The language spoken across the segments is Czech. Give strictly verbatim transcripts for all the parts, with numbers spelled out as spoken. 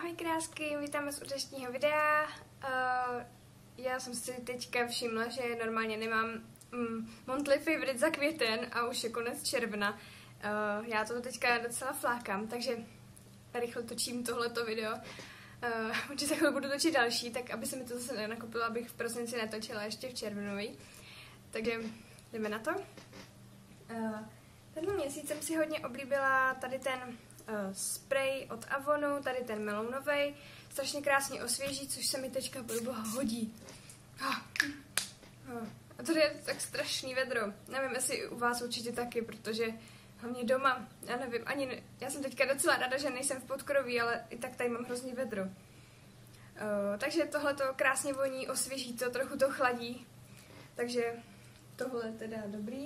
Ahoj krásky, vítám vás u dnešního videa. Uh, já jsem si teďka všimla, že normálně nemám mm, monthly favorite za květen a už je konec června. Uh, já to teďka docela flákám, takže rychle točím tohleto video. Uh, určitě za chvíli budu točit další, tak aby se mi to zase nenakopilo, abych v prosinci netočila ještě v červnový. Takže jdeme na to. Uh, tenhle měsíc jsem si hodně oblíbila tady ten uh, spray od Avonu, tady ten melounovej. Strašně krásně osvěží, což se mi teďka pro boha hodí. Uh, uh. A tady je tak strašný vedro. Nevím, jestli u vás určitě taky, protože hlavně doma, já nevím, ani ne, já jsem teďka docela ráda, že nejsem v podkroví, ale i tak tady mám hrozný vedro. Uh, takže tohle to krásně voní, osvěží to, trochu to chladí. Takže tohle teda dobrý.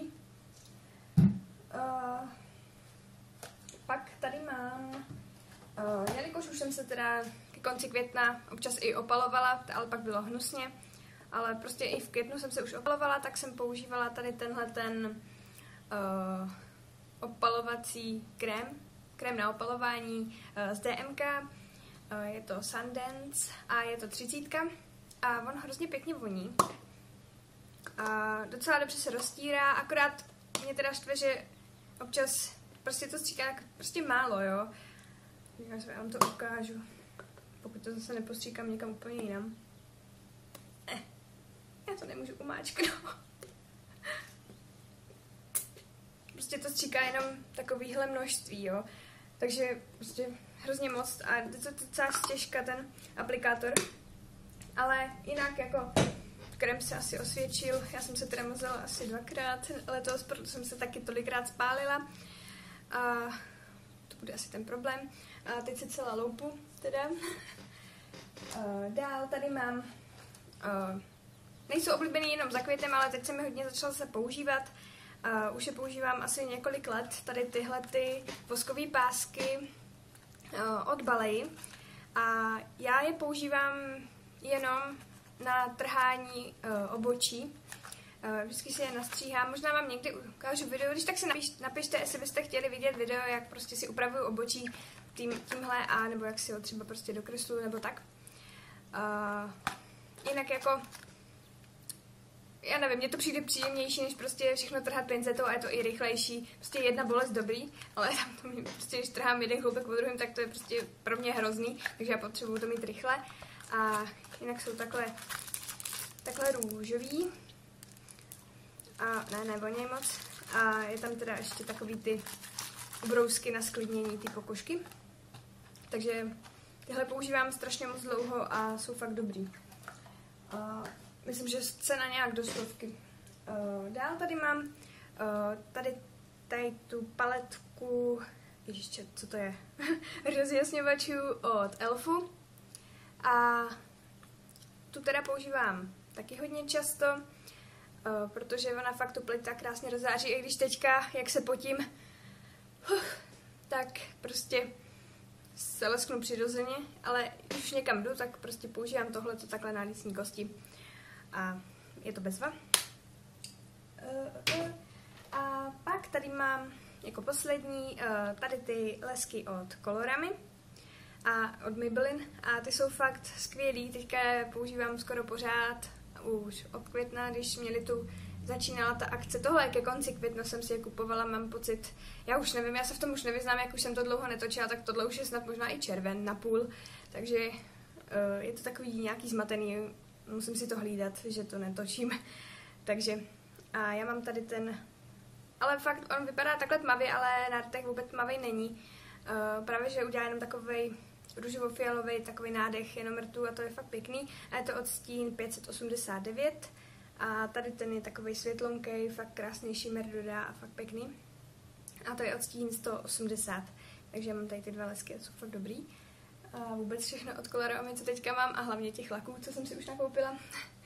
Uh, pak tady mám, uh, jelikož už jsem se teda ke konci května občas i opalovala, ale pak bylo hnusně, ale prostě i v květnu jsem se už opalovala, tak jsem používala tady tenhle ten uh, opalovací krém, krém na opalování uh, z D M K, uh, je to Sundance a je to třicítka a on hrozně pěkně voní. A docela dobře se roztírá, akorát mě teda štve, že občas prostě to stříká tak prostě málo, jo. Já vám to ukážu, pokud to zase nepostříkám někam úplně jinam. Eh, já to nemůžu umáčknout. Prostě to stříká jenom takovýhle množství, jo. Takže prostě hrozně moc a je to docela těžká ten aplikátor. Ale jinak jako krém se asi osvědčil, já jsem se teda mazala asi dvakrát letos, protože jsem se taky tolikrát spálila a to bude asi ten problém. A teď se celá loupu teda. Uh, dál tady mám, uh, nejsou oblíbený jenom za květem, ale teď se mi hodně začala se používat. Uh, už je používám asi několik let, tady tyhle ty voskové pásky uh, od Balei a já je používám jenom na trhání uh, obočí. Uh, vždycky si je nastříhám. Možná vám někdy ukážu video, když tak si napiš, napište, jestli byste chtěli vidět video, jak prostě si upravuju obočí tím, tímhle a nebo jak si ho třeba prostě dokresluju nebo tak. Uh, jinak jako já nevím, mně to přijde příjemnější, než prostě všechno trhat pincetou a je to i rychlejší. Prostě jedna bolest dobrý, ale tam to mě, prostě, když trhám jeden chloupek po druhém, tak to je prostě pro mě hrozný, takže já potřebuju to mít rychle. A jinak jsou takhle, takhle růžový. A ne, ne, voněj moc. A je tam teda ještě takový ty ubrousky na sklidnění, ty pokožky. Takže tyhle používám strašně moc dlouho a jsou fakt dobrý. A myslím, že cena nějak do stovky. Uh, dál tady mám uh, tady, tady tu paletku, ještě, co to je, rozjasňovačů od Elfu. A tu teda používám taky hodně často, uh, protože ona fakt tu pleť tak krásně rozzáří, i když teďka, jak se potím, uh, tak prostě se lesknu přirozeně, ale když už někam jdu, tak prostě používám tohleto takhle na lícní kosti. A je to bezva. Uh, uh, a pak tady mám jako poslední uh, tady ty lesky od Colorami a od Maybelline a ty jsou fakt skvělý, teďka je používám skoro pořád, už od května, když měli tu, začínala ta akce, tohle ke konci května jsem si je kupovala, mám pocit, já už nevím, já se v tom už nevyznám, jak už jsem to dlouho netočila, tak tohle už je snad možná i červen, na půl, takže uh, je to takový nějaký zmatený, musím si to hlídat, že to netočím, takže a já mám tady ten, ale fakt on vypadá takhle tmavě, ale na rtech vůbec tmavý není, uh, právě že udělá jenom takovej růžovo-fialový takový nádech jenom rtů a to je fakt pěkný. A je to odstín pět set osmdesát devět a tady ten je takový světlonkej, fakt krásný šimmer dodá a fakt pěkný. A to je odstín sto osmdesát, takže mám tady ty dva lesky, jsou fakt dobrý. A vůbec všechno od Colorami, co teďka mám a hlavně těch laků, co jsem si už nakoupila.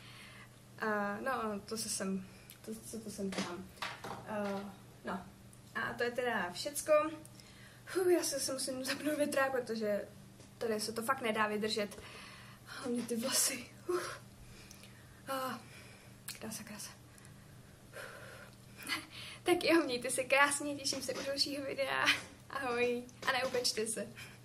A no, to se sem, to, co to sem tam. Uh, no, a to je teda všecko. Huh, já se, se musím zapnout větrák, protože tady se to fakt nedá vydržet. Hlavně ty vlasy. Uh. Ah, krása, krása. Tak jo, mějte se krásně, těším se u dalšího videa. Ahoj a neupečte se.